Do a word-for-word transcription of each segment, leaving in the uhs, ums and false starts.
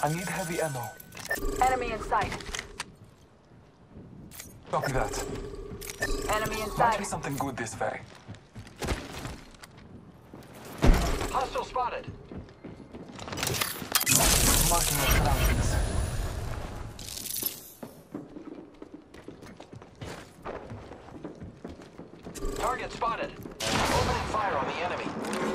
I need heavy ammo. Enemy in sight. Copy that. Enemy in Might be sight. something good this way. Hostile spotted. Marking the surroundings. Target spotted. Opening fire on the enemy.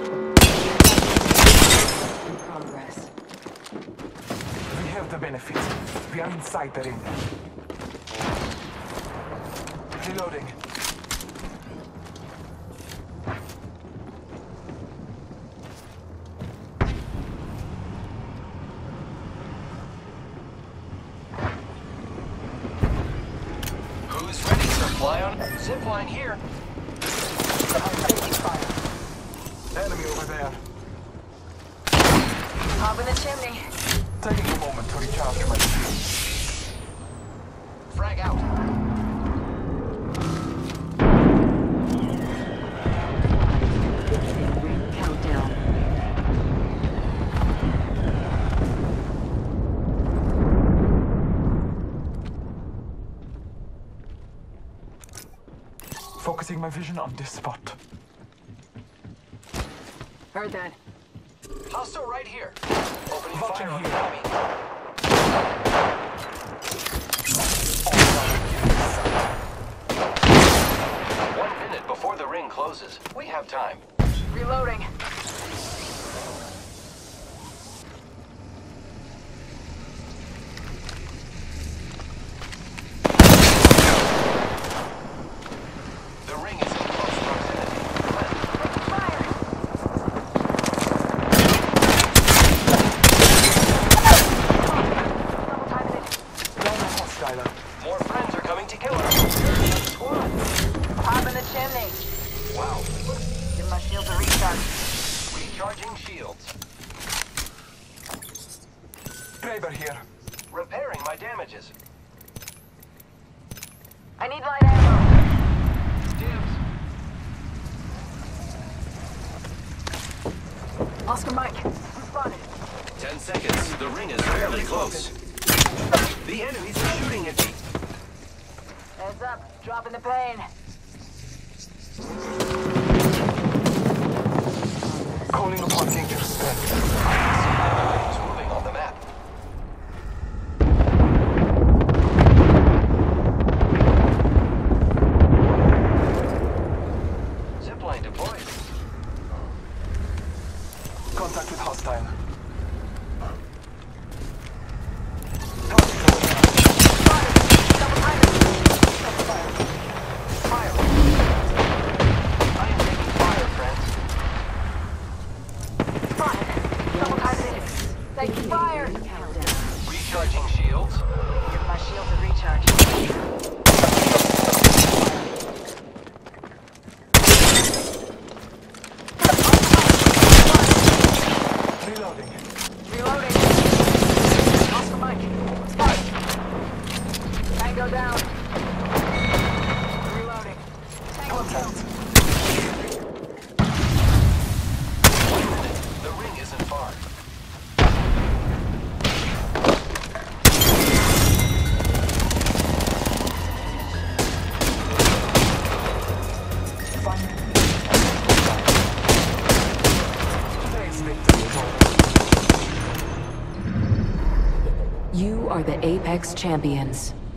In progress. We have the benefit. We are inside the ring. Reloading. Who's ready to fly on? Zipline here. Enemy over there. Hop in the chimney. Taking a moment to recharge my shield. Frag out. Ring countdown. Focusing my vision on this spot. Heard that. Hostile right here. Opening Watching fire on here. the enemy. One minute before the ring closes. We have time. Reloading. The ring is in close proximity. Fire! Double timing it. Down the hostile. More friends are coming to kill us. Squad. Hop in the chimney. Wow. Give my shield a recharge. Recharging shields. Kraber here. Repairing my damages. I need light ammo. Dibs. Oscar Mike. I'm spotted. Ten seconds. The ring is fairly close. The enemies are shooting at me. Heads up. Dropping the pain. Calling upon Tinker's strength. Enemies moving on the map. Zipline deployed. Contact with hostile. Double timing. Fire. I am taking fire, friends. Spotted. Double timing it. Taking fire. Countdown. Recharging shields. Give my shield a recharge. Reloading. Reloading. Oscar Mike. Spotted. Tango down. Reloading. Tango killed. One minute. The ring isn't far. Today's victory is over. You are the Apex Champions.